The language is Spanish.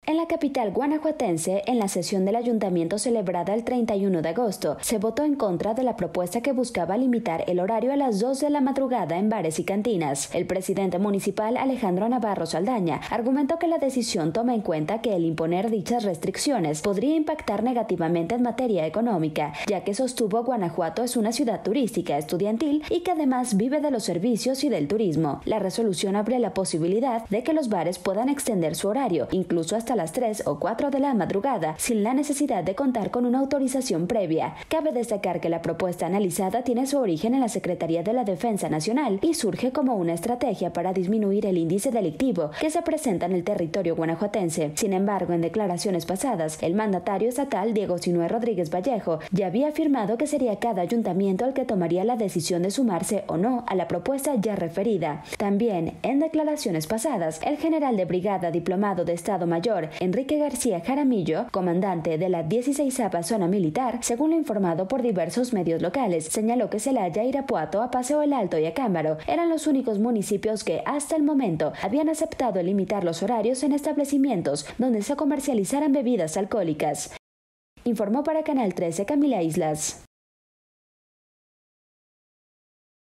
En la capital guanajuatense, en la sesión del ayuntamiento celebrada el 31 de agosto, se votó en contra de la propuesta que buscaba limitar el horario a las 2 de la madrugada en bares y cantinas. El presidente municipal, Alejandro Navarro Saldaña, argumentó que la decisión toma en cuenta que el imponer dichas restricciones podría impactar negativamente en materia económica, ya que sostuvo Guanajuato es una ciudad turística, estudiantil y que además vive de los servicios y del turismo. La resolución abre la posibilidad de que los bares puedan extender su horario, incluso hasta las 3 o 4 de la madrugada, sin la necesidad de contar con una autorización previa. Cabe destacar que la propuesta analizada tiene su origen en la Secretaría de la Defensa Nacional y surge como una estrategia para disminuir el índice delictivo que se presenta en el territorio guanajuatense. Sin embargo, en declaraciones pasadas, el mandatario estatal Diego Sinue Rodríguez Vallejo ya había afirmado que sería cada ayuntamiento el que tomaría la decisión de sumarse o no a la propuesta ya referida. También, en declaraciones pasadas, el general de brigada diplomado de Estado Mayor, Enrique García Jaramillo, comandante de la 16ª Zona Militar, según lo informado por diversos medios locales, señaló que Celaya, Irapuato, a Paseo el Alto y Acámbaro eran los únicos municipios que hasta el momento habían aceptado limitar los horarios en establecimientos donde se comercializaran bebidas alcohólicas. Informó para Canal 13 Camila Islas.